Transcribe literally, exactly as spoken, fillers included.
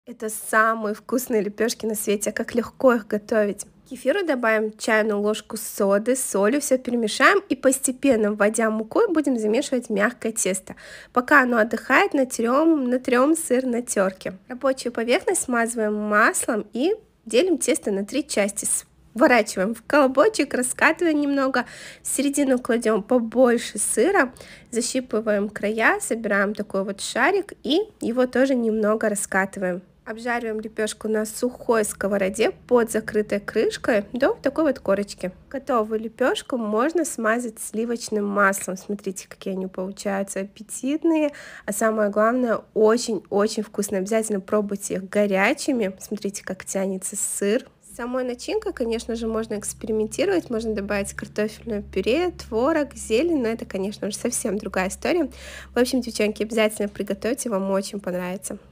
Это самые вкусные лепешки на свете, как легко их готовить. К кефиру добавим чайную ложку соды, солью, все перемешаем и постепенно, вводя муку, будем замешивать мягкое тесто. Пока оно отдыхает, натрем, натрем сыр на терке. Рабочую поверхность смазываем маслом и делим тесто на три части. Сворачиваем в колобочек, раскатываем немного, в середину кладем побольше сыра, защипываем края, собираем такой вот шарик и его тоже немного раскатываем. Обжариваем лепешку на сухой сковороде под закрытой крышкой до такой вот корочки. Готовую лепешку можно смазать сливочным маслом. Смотрите, какие они получаются аппетитные, а самое главное, очень-очень вкусные. Обязательно пробуйте их горячими. Смотрите, как тянется сыр. С самой начинкой, конечно же, можно экспериментировать, можно добавить картофельное пюре, творог, зелень, но это, конечно же, совсем другая история. В общем, девчонки, обязательно приготовьте, вам очень понравится.